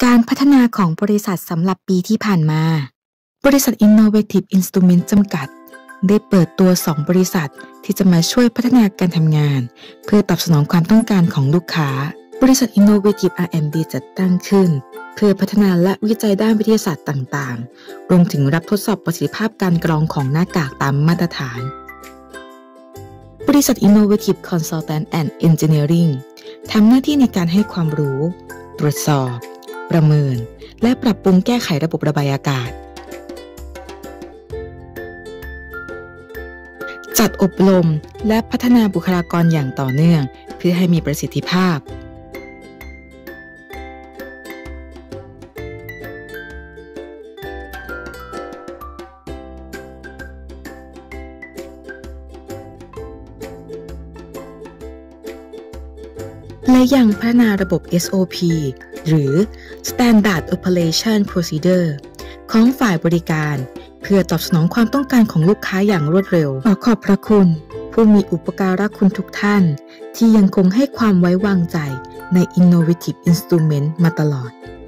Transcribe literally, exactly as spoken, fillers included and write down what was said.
การพัฒนาของบริษัทสำหรับปีที่ผ่านมาบริษัท Innovative Instrument จำกัดได้เปิดตัวสองบริษัทที่จะมาช่วยพัฒนาการทำงานเพื่อตอบสนองความต้องการของลูกค้าบริษัท Innovative อาร์ แอนด์ ดี จัดตั้งขึ้นเพื่อพัฒนาและวิจัยด้านวิทยาศาสตร์ต่างๆรวมถึงรับทดสอบประสิทธิภาพการกรองของหน้ากากตามมาตรฐานบริษัท Innovative Consultant and Engineering ทำหน้าที่ในการให้ความรู้ตรวจสอบประเมินและปรับปรุงแก้ไขระบบระบายอากาศจัดอบรมและพัฒนาบุคลากรอย่างต่อเนื่องเพื่อให้มีประสิทธิภาพและยังพัฒนาระบบ เอส โอ พี หรือ Standard Operation Procedure ของฝ่ายบริการเพื่อตอบสนองความต้องการของลูกค้าอย่างรวดเร็วขอขอบพระคุณผู้มีอุปการะคุณทุกท่านที่ยังคงให้ความไว้วางใจใน Innovative Instrument มาตลอด